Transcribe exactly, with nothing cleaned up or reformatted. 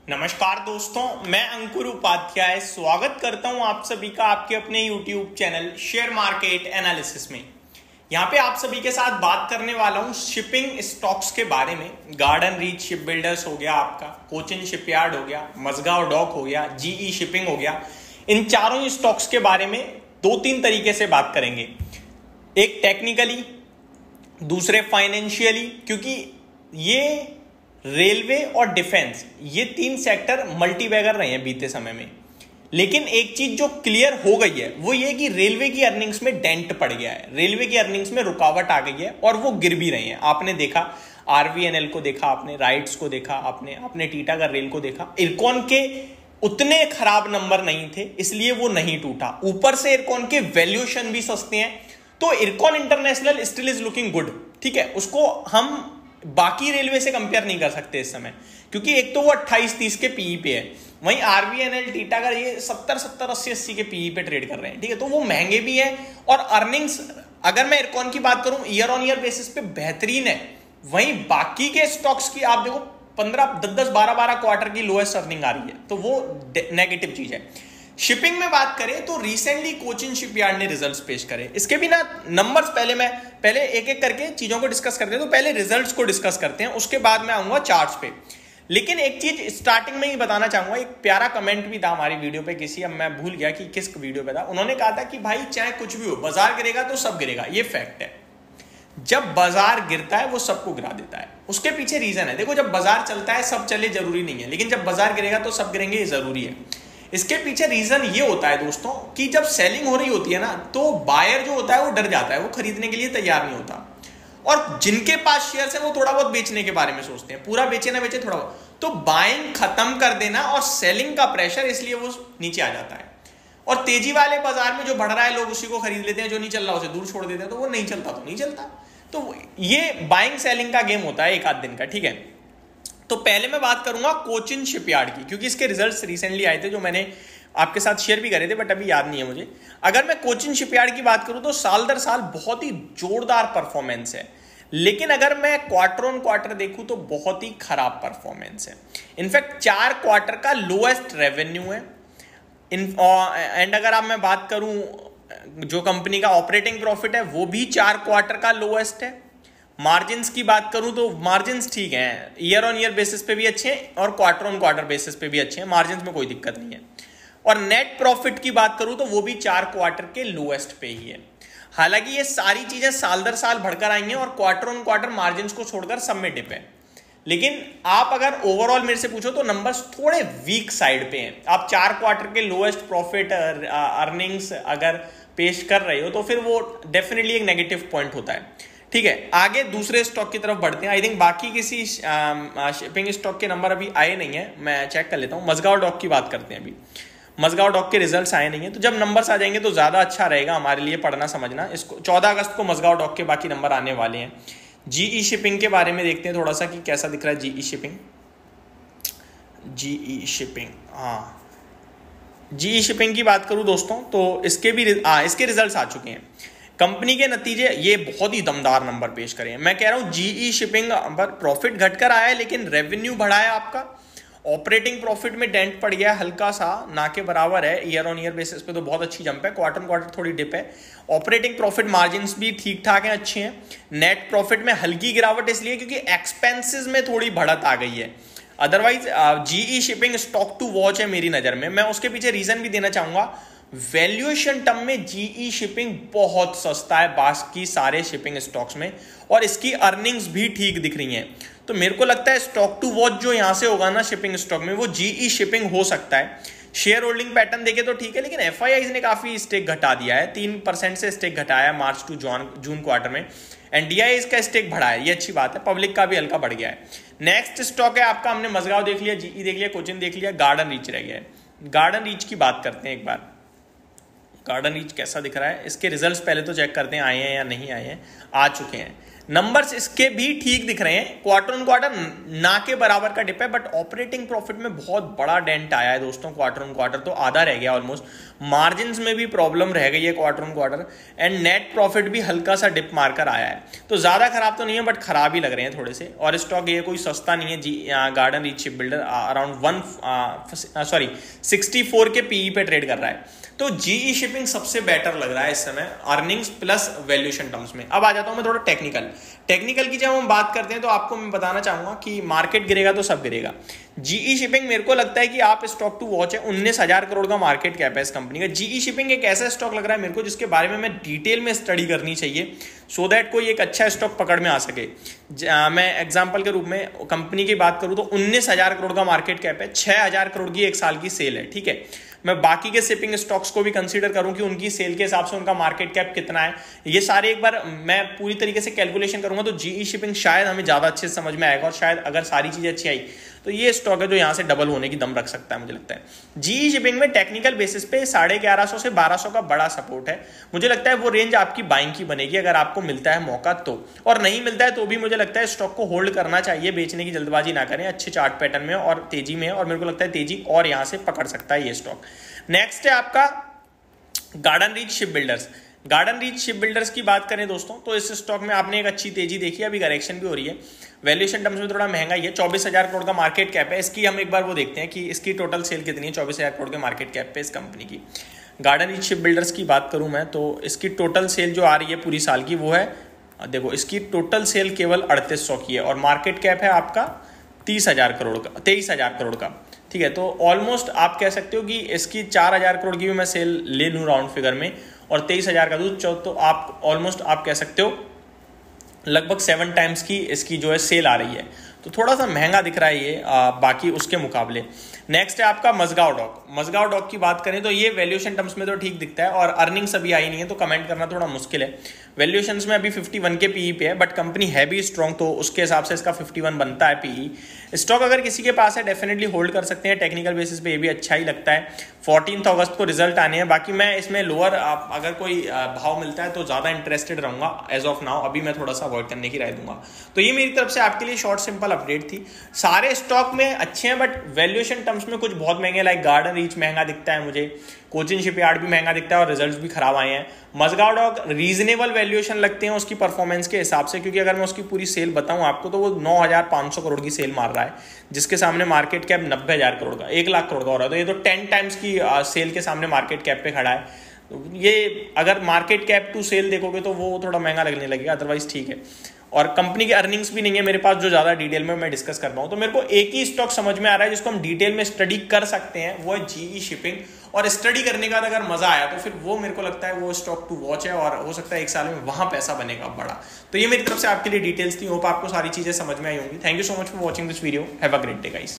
नमस्कार दोस्तों, मैं अंकुर उपाध्याय स्वागत करता हूं आप सभी का आपके अपने YouTube channel share market analysis में। यहां पे आप सभी के साथ बात करने वाला हूं शिपिंग स्टॉक्स के बारे में। गार्डन रीच शिप बिल्डर्स हो गया, आपका कोचिन शिपयार्ड हो गया, मझगांव डॉक हो गया, जीई शिपिंग हो गया। इन चारों ही स्टॉक्स के बारे में दो तीन तरीके से बात करेंगे, एक टेक्निकली, दूसरे फाइनेंशियली, क्योंकि ये रेलवे और डिफेंस ये तीन सेक्टर मल्टीबैगर रहे हैं बीते समय में। लेकिन एक चीज जो क्लियर हो गई है वो ये कि रेलवे की अर्निंग्स में डेंट पड़ गया है, रेलवे की अर्निंग्स में रुकावट आ गई है और वो गिर भी रहे हैं। आपने देखा आरवीएनएल को देखा, आपने राइट्स को देखा, आपने आपने टीटागढ़ रेल को देखा। इरकॉन के उतने खराब नंबर नहीं थे इसलिए वो नहीं टूटा। ऊपर से इरकॉन के वैल्यूएशन भी सस्ते हैं, तो Ircon international still is looking good. ठीक है, उसको हम बाकी रेलवे से कंपेयर नहीं कर सकते इस समय, क्योंकि एक तो वो अट्ठाईस तीस के पीई पे है, वहीं आरवीएनएल टीटागढ़ ये सत्तर सत्तर अस्सी अस्सी के पीई पे ट्रेड कर रहे हैं। ठीक है, तो वो महंगे भी हैं और अर्निंग्स, अगर मैं इरकॉन की बात करूं, ईयर ऑन ईयर बेसिस पे बेहतरीन है। वहीं बाकी के स्टॉक्स की आप देखो पंद्रह दस दस बारह बारह क्वार्टर की लोएस्ट अर्निंग आ रही है, तो वो नेगेटिव चीज है। शिपिंग में बात करें तो रिसेंटली कोचिन शिपयार्ड ने रिजल्ट्स पेश करे। इसके भी ना नंबर्स पहले मैं पहले एक एक करके चीजों को डिस्कस करते हैं, तो पहले रिजल्ट्स को डिस्कस करते हैं, उसके बाद मैं आऊंगा चार्ट्स पे। लेकिन एक चीज स्टार्टिंग में ही बताना चाहूंगा, एक प्यारा कमेंट भी था हमारी वीडियो पे किसी, अब मैं भूल गया कि किस वीडियो पे था। उन्होंने कहा था कि भाई चाहे कुछ भी हो, बाजार गिरेगा तो सब गिरेगा। ये फैक्ट है, जब बाजार गिरता है वो सबको गिरा देता है। उसके पीछे रीजन है, देखो जब बाजार चलता है सब चले जरूरी नहीं है, लेकिन जब बाजार गिरेगा तो सब गिरेंगे, ये जरूरी है। इसके पीछे रीजन ये होता है दोस्तों कि जब सेलिंग हो रही होती है ना, तो बायर जो होता है वो डर जाता है, वो खरीदने के लिए तैयार नहीं होता। और जिनके पास शेयर्स है वो थोड़ा बहुत बेचने के बारे में सोचते हैं, पूरा बेचे ना बेचे थोड़ा बहुत। तो बाइंग खत्म कर देना और सेलिंग का प्रेशर, इसलिए वो नीचे आ जाता है। और तेजी वाले बाजार में जो बढ़ रहा है लोग उसी को खरीद लेते हैं, जो नहीं चल रहा उसे दूर छोड़ देते हैं, तो वो नहीं चलता तो नहीं चलता। तो ये बाइंग सेलिंग का गेम होता है एक आध दिन का। ठीक है, तो पहले मैं बात करूंगा कोचिन शिपयार्ड की, क्योंकि इसके रिजल्ट्स रिसेंटली आए थे जो मैंने आपके साथ शेयर भी करे थे, बट अभी याद नहीं है मुझे। अगर मैं कोचिन शिपयार्ड की बात करूं तो साल दर साल बहुत ही जोरदार परफॉर्मेंस है, लेकिन अगर मैं क्वार्टर ऑन क्वार्टर देखूं तो बहुत ही खराब परफॉर्मेंस है। इनफैक्ट चार क्वार्टर का लोएस्ट रेवेन्यू है। एंड अगर आप मैं बात करूं जो कंपनी का ऑपरेटिंग प्रॉफिट है वो भी चार क्वार्टर का लोएस्ट है। मार्जिन्स की बात करूं तो मार्जिन्स ठीक हैं, ईयर ऑन ईयर बेसिस पे भी अच्छे हैं और क्वार्टर ऑन क्वार्टर बेसिस पे भी अच्छे हैं, मार्जिन्स में कोई दिक्कत नहीं है। और नेट प्रॉफिट की बात करूं तो वो भी चार क्वार्टर के लोएस्ट पे ही है। हालांकि ये सारी चीजें साल दर साल बढ़कर आई हैं और क्वार्टर ऑन क्वार्टर मार्जिन्स को छोड़कर सब में डिप है। लेकिन आप अगर ओवरऑल मेरे से पूछो तो नंबर्स थोड़े वीक साइड पे हैं। आप चार क्वार्टर के लोएस्ट प्रॉफिट अर्निंग्स अगर पेश कर रहे हो तो फिर वो डेफिनेटली एक नेगेटिव पॉइंट होता है। ठीक है, आगे दूसरे स्टॉक की तरफ बढ़ते हैं। आई थिंक बाकी किसी शिपिंग स्टॉक के नंबर अभी आए नहीं है, मैं चेक कर लेता हूँ। मझगांव डॉक की बात करते हैं। अभी मझगांव डॉक के रिजल्ट्स आए नहीं है, तो जब नंबर्स आ जाएंगे तो ज्यादा अच्छा रहेगा हमारे लिए पढ़ना समझना। इसको चौदह अगस्त को मझगांव डॉक के बाकी नंबर आने वाले हैं। जीई शिपिंग के बारे में देखते हैं थोड़ा सा कि कैसा दिख रहा है जीई शिपिंग। जीई शिपिंग, हाँ, जीई शिपिंग की बात करूं दोस्तों तो इसके भी आ, इसके रिजल्ट्स आ चुके हैं। कंपनी के नतीजे ये बहुत ही दमदार नंबर पेश करे हैं। मैं कह रहा हूं जीई शिपिंग पर प्रॉफिट घटकर आया है, लेकिन रेवेन्यू बढ़ा है आपका। ऑपरेटिंग प्रॉफिट में डेंट पड़ गया हल्का सा, ना के बराबर है। ईयर ऑन ईयर बेसिस पे तो बहुत अच्छी जंप है, क्वार्टर क्वार्टर थोड़ी डिप है। ऑपरेटिंग प्रॉफिट मार्जिन्स भी ठीक ठाक हैं, अच्छे हैं। नेट प्रॉफिट में हल्की गिरावट इसलिए क्योंकि एक्सपेंसेस में थोड़ी बढ़त आ गई है। Otherwise GE shipping stock to watch है मेरी नजर में। मैं उसके पीछे रीजन भी देना चाहूंगा। वैल्यूएशन टर्म में जीई शिपिंग बहुत सस्ता है बाकी सारे शिपिंग स्टॉक्स में, और इसकी अर्निंग्स भी ठीक दिख रही हैं। तो मेरे को लगता है स्टॉक टू वॉच जो यहां से होगा ना शिपिंग स्टॉक में, वो जीई शिपिंग हो सकता है। शेयर होल्डिंग पैटर्न देखे तो ठीक है, लेकिन एफआईआईज ने काफी स्टेक घटा दिया है, तीन परसेंट से स्टेक घटाया March to June June quarter में। एंड डीआईएस का स्टेक बढ़ा है, ये अच्छी बात है। पब्लिक का भी हल्का बढ़ गया है। नेक्स्ट स्टॉक है आपका, हमने मझगांव देख लिया, जीई देख लिया, कोचिन देख लिया, गार्डन रीच रह गया है। गार्डन रीच की बात करते हैं एक बार। गार्डन रीच कैसा दिख रहा है, इसके रिजल्ट्स पहले तो चेक करते हैं आए हैं या नहीं आए हैं। आ चुके हैं। नंबर्स इसके भी ठीक दिख रहे हैं, क्वार्टर ऑन क्वार्टर ना के बराबर का डिप है, बट ऑपरेटिंग प्रॉफिट में बहुत बड़ा डेंट आया है दोस्तों। क्वार्टर ऑन क्वार्टर तो आधा रह गया ऑलमोस्ट, मार्जिन्स में भी प्रॉब्लम रह गई है quarter on quarter, and net profit भी हल्का सा डिप मारकर आया है। तो ज्यादा खराब तो नहीं है, बट खराब ही लग रहे हैं थोड़े से। और स्टॉक ये कोई सस्ता नहीं है ji, Garden reach shipbuilder around one sorry sixty four के पीई पे ट्रेड कर रहा है। तो जीई शिपिंग सबसे बेटर लग रहा है इस समय अर्निंग्स प्लस वैल्यूएशन टर्म्स में। अब आ जाता हूं मैं थोड़ा टेक्निकल टेक्निकल की जब हम बात करते हैं तो आपको मैं बताना चाहूंगा कि मार्केट गिरेगा तो सब गिरेगा। जीई शिपिंग मेरे को लगता है कि आप स्टॉक टू वॉच है, उन्नीस हजार करोड़ का मार्केट कैप है इस कंपनी का। जीई शिपिंग एक ऐसा स्टॉक लग रहा है मेरे को जिसके बारे में मैं डिटेल में स्टडी करनी चाहिए, सो so दैट कोई एक अच्छा स्टॉक पकड़ में आ सके। मैं एग्जांपल के रूप में कंपनी की बात करूं तो उन्नीस हजार करोड़ का मार्केट कैप है, छह हजार करोड़ की एक साल की सेल है, ठीक है। मैं बाकी के शिपिंग स्टॉक्स को भी कंसीडर करूं कि उनकी सेल के हिसाब से उनका मार्केट कैप कितना है, ये सारे एक बार मैं पूरी तरीके से कैलकुलेशन करूंगा तो जीई शिपिंग शायद हमें ज्यादा अच्छे से समझ में आएगा। और शायद अगर सारी चीजें अच्छी आई तो ये स्टॉक है जो यहां से डबल होने की दम रख सकता है मुझे लगता है। जीई शिपिंग में टेक्निकल बेसिस पे साढ़े ग्यारह सौ से बारह सौ का बड़ा सपोर्ट है, मुझे लगता है वो रेंज आपकी बाइंग की बनेगी अगर आपको मिलता है मौका तो, और नहीं मिलता है तो भी मुझे लगता है स्टॉक को होल्ड करना चाहिए, बेचने की जल्दबाजी ना करें, अच्छे चार्ट पैटर्न में और तेजी में, और मेरे को लगता है तेजी और यहां से पकड़ सकता है ये स्टॉक। नेक्स्ट है आपका Garden reach Ship Builders. Garden reach Ship Builders की बात करें दोस्तों तो इस स्टॉक में आपने एक अच्छी तेजी देखी है, अभी करेक्शन भी हो रही है, वैल्यूएशन टर्म्स में थोड़ा महंगा ही है, चौबीस हजार करोड़ का मार्केट कैप है इसकी। हम एक बार वो देखते हैं कि इसकी टोटल सेल कितनी है चौबीस हजार करोड़ के मार्केट कैप पे इस कंपनी की। गार्डन रीच शिप बिल्डर्स की बात करूं मैं तो इसकी टोटल सेल जो आ रही है पूरी साल की वो है, देखो इसकी टोटल सेल केवल अड़तीस सौ की है और मार्केट कैप है आपका तीस हजार करोड़ का, तेईस हजार करोड़ का, ठीक है। तो ऑलमोस्ट आप कह सकते हो कि इसकी चार हजार करोड़ की भी मैं सेल ले लूँ राउंड फिगर में और तेईस हजार का दूध तो आप ऑलमोस्ट आप कह सकते हो लगभग सेवन टाइम्स की इसकी जो है सेल आ रही है, तो थोड़ा सा महंगा दिख रहा है ये आ, बाकी उसके मुकाबले। नेक्स्ट है आपका मजगांव डॉक। मजगांव डॉक की बात करें तो ये वैल्यूएशन टर्म्स में तो ठीक दिखता है और अर्निंग्स अभी आई नहीं है तो कमेंट करना थोड़ा मुश्किल है। वैल्यूएशंस में अभी इक्यावन के पीई पे है, बट कंपनी है भी स्ट्रॉन्ग तो उसके हिसाब से इसका इक्यावन बनता है पीई। स्टॉक अगर किसी के पास है डेफिनेटली होल्ड कर सकते हैं, टेक्निकल बेसिस पे ये भी अच्छा ही लगता है। फोर्टीन अगस्त को रिजल्ट आने हैं, बाकी मैं इसमें लोअर अगर कोई भाव मिलता है तो ज्यादा इंटरेस्टेड रहूंगा एज ऑफ नाउ, अभी मैं थोड़ा सा अवॉइड करने की राय दूंगा। तो ये मेरी तरफ से आपके लिए शॉर्ट सिंपल अपडेट थी। सारे स्टॉक में अच्छे हैं बट वैल्यूएशन टर्म्स में कुछ बहुत महंगे, लाइक गार्डन रीच महंगा दिखता है मुझे, कोचिन शिपयार्ड भी महंगा दिखता है और रिजल्ट्स भी खराब आए हैं। मजगांव डॉक रीजनेबल वैल्यूएशन लगते हैं उसकी परफॉर्मेंस के हिसाब से, क्योंकि अगर मैं उसकी पूरी सेल बताऊं आपको तो वो नौ हजार पाँच सौ करोड़ की सेल मार रहा है, जिसके सामने मार्केट कैप नब्बे हजार करोड़ का, एक लाख करोड़ का हो रहा है। तो ये तो टेन टाइम्स की सेल के सामने मार्केट कैप पे खड़ा है। तो ये अगर मार्केट कैप टू सेल देखोगे तो वो थोड़ा महंगा लगने लगेगा, अदरवाइज ठीक है। और कंपनी की अर्निंग्स भी नहीं है मेरे पास जो ज्यादा डिटेल में मैं डिस्कस कर पाऊँ, तो मेरे को एक ही स्टॉक समझ में आ रहा है जिसको हम डिटेल में स्टडी कर सकते हैं, वो है जीई शिपिंग। और स्टडी करने के बाद अगर मजा आया तो फिर वो मेरे को लगता है वो स्टॉक टू वॉच है और हो सकता है एक साल में वहां पैसा बनेगा बड़ा। तो ये मेरी तरफ से आपके लिए डिटेल्स थी, होप आपको सारी चीजें समझ में आई होंगी। Thank you so much for watching this video, have a great day guys.